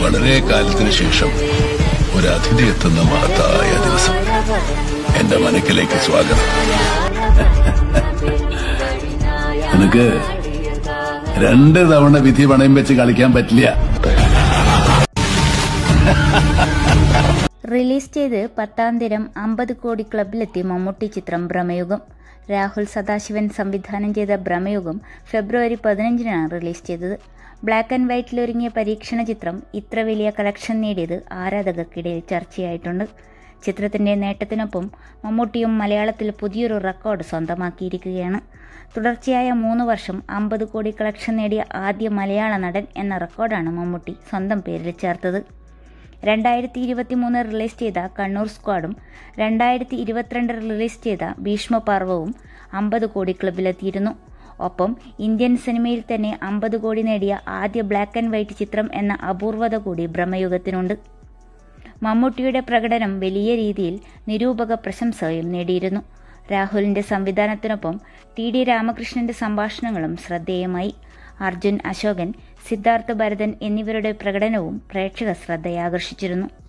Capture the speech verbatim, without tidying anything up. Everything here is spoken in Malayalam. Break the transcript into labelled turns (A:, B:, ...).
A: വളരെ കാലത്തിന് ശേഷം ഒരു അതിഥി എത്തുന്ന മഹത്തായ ദിവസം. എന്റെ മനക്കിലേക്ക് സ്വാഗതം. നിനക്ക് രണ്ട് തവണ വിധി പണയം വെച്ച് കളിക്കാൻ പറ്റില്ല.
B: റിലീസ് ചെയ്ത് പത്താം ദിനം അമ്പത് കോടി ക്ലബിലെത്തി മമ്മൂട്ടി ചിത്രം ഭ്രമയുഗം. രാഹുൽ സദാശിവൻ സംവിധാനം ചെയ്ത ഭ്രമയുഗം ഫെബ്രുവരി പതിനഞ്ചിനാണ് റിലീസ് ചെയ്തത്. ബ്ലാക്ക് ആൻഡ് വൈറ്റിലൊരുങ്ങിയ പരീക്ഷണ ചിത്രം ഇത്ര വലിയ കളക്ഷൻ നേടിയത് ആരാധകർക്കിടയിൽ ചർച്ചയായിട്ടുണ്ട്. ചിത്രത്തിന്റെ നേട്ടത്തിനൊപ്പം മമ്മൂട്ടിയും മലയാളത്തിൽ പുതിയൊരു റെക്കോർഡ് സ്വന്തമാക്കിയിരിക്കുകയാണ്. തുടർച്ചയായ മൂന്ന് വർഷം അമ്പത് കോടി കളക്ഷൻ നേടിയ ആദ്യ മലയാള നടൻ എന്ന റെക്കോർഡാണ് മമ്മൂട്ടി സ്വന്തം പേരിൽ ചേർത്തത്. രണ്ടായിരത്തി ഇരുപത്തി മൂന്ന് റിലീസ് ചെയ്ത കണ്ണൂർ സ്ക്വാഡും രണ്ടായിരത്തി ഇരുപത്തിരണ്ട് റിലീസ് ചെയ്ത ഭീഷ്മപർവവും അമ്പത് കോടി ക്ലബിലെത്തിയിരുന്നു. ഒപ്പം ഇന്ത്യൻ സിനിമയിൽ തന്നെ അമ്പത് കോടി നേടിയ ആദ്യ ബ്ലാക്ക് ആൻഡ് വൈറ്റ് ചിത്രം എന്ന അപൂർവത കൂടി ഭ്രമയുഗത്തിനുണ്ട്. മമ്മൂട്ടിയുടെ പ്രകടനം വലിയ രീതിയിൽ നിരൂപക പ്രശംസയും നേടിയിരുന്നു. രാഹുലിന്റെ സംവിധാനത്തിനൊപ്പം ടി ഡി രാമകൃഷ്ണന്റെ സംഭാഷണങ്ങളും ശ്രദ്ധേയമായി. അർജുൻ അശോകൻ, സിദ്ധാർത്ഥ ഭരതൻ എന്നിവരുടെ പ്രകടനവും പ്രേക്ഷക ശ്രദ്ധയാകർഷിച്ചിരുന്നു.